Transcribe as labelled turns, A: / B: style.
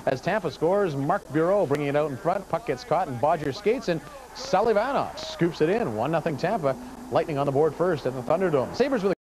A: As Tampa scores, Mark Bureau bringing it out in front. Puck gets caught and Bodger skates, and Sullivanov scoops it in. 1-0 Tampa. Lightning on the board first at the Thunderdome. Sabres with a